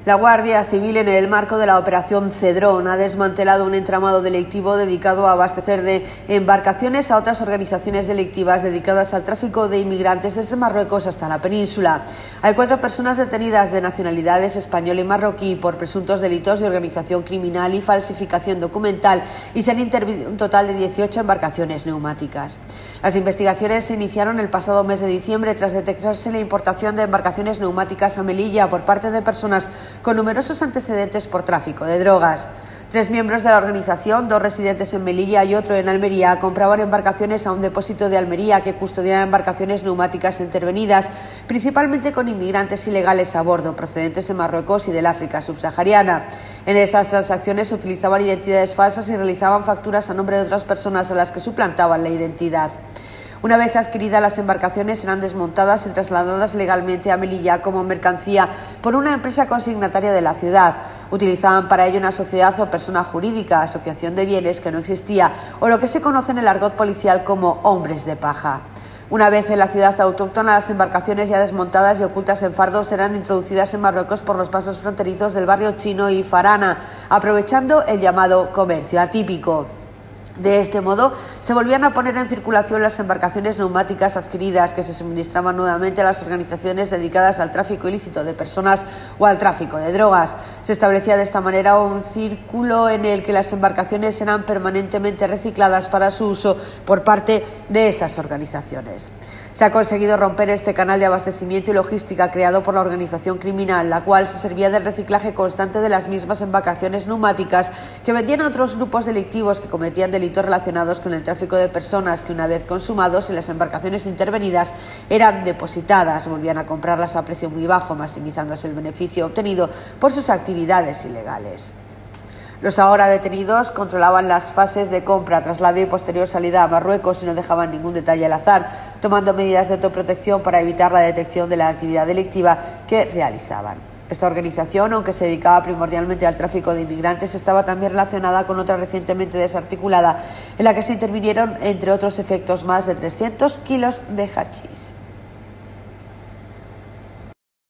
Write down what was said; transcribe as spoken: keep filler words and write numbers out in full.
La Guardia Civil, en el marco de la Operación Cedrón, ha desmantelado un entramado delictivo dedicado a abastecer de embarcaciones a otras organizaciones delictivas dedicadas al tráfico de inmigrantes desde Marruecos hasta la península. Hay cuatro personas detenidas de nacionalidades española y marroquí por presuntos delitos de organización criminal y falsificación documental, y se han intervenido un total de dieciocho embarcaciones neumáticas. Las investigaciones se iniciaron el pasado mes de diciembre tras detectarse la importación de embarcaciones neumáticas a Melilla por parte de personas con numerosos antecedentes por tráfico de drogas. Tres miembros de la organización, dos residentes en Melilla y otro en Almería, compraban embarcaciones a un depósito de Almería que custodiaba embarcaciones neumáticas intervenidas, principalmente con inmigrantes ilegales a bordo, procedentes de Marruecos y del África subsahariana. En esas transacciones se utilizaban identidades falsas y realizaban facturas a nombre de otras personas a las que suplantaban la identidad. Una vez adquiridas las embarcaciones, serán desmontadas y trasladadas legalmente a Melilla como mercancía por una empresa consignataria de la ciudad. Utilizaban para ello una sociedad o persona jurídica, asociación de bienes que no existía, o lo que se conoce en el argot policial como hombres de paja. Una vez en la ciudad autóctona, las embarcaciones ya desmontadas y ocultas en fardos serán introducidas en Marruecos por los pasos fronterizos del barrio chino y Farana, aprovechando el llamado comercio atípico. De este modo, se volvían a poner en circulación las embarcaciones neumáticas adquiridas, que se suministraban nuevamente a las organizaciones dedicadas al tráfico ilícito de personas o al tráfico de drogas. Se establecía de esta manera un círculo en el que las embarcaciones eran permanentemente recicladas para su uso por parte de estas organizaciones. Se ha conseguido romper este canal de abastecimiento y logística creado por la organización criminal, la cual se servía del reciclaje constante de las mismas embarcaciones neumáticas que vendían a otros grupos delictivos que cometían delitos relacionados con el tráfico de personas, que una vez consumados en las embarcaciones intervenidas eran depositadas, volvían a comprarlas a precio muy bajo, maximizándose el beneficio obtenido por sus actividades ilegales. Los ahora detenidos controlaban las fases de compra, traslado y posterior salida a Marruecos y no dejaban ningún detalle al azar, tomando medidas de autoprotección para evitar la detección de la actividad delictiva que realizaban. Esta organización, aunque se dedicaba primordialmente al tráfico de inmigrantes, estaba también relacionada con otra recientemente desarticulada, en la que se intervinieron, entre otros efectos, más de trescientos kilos de hachís.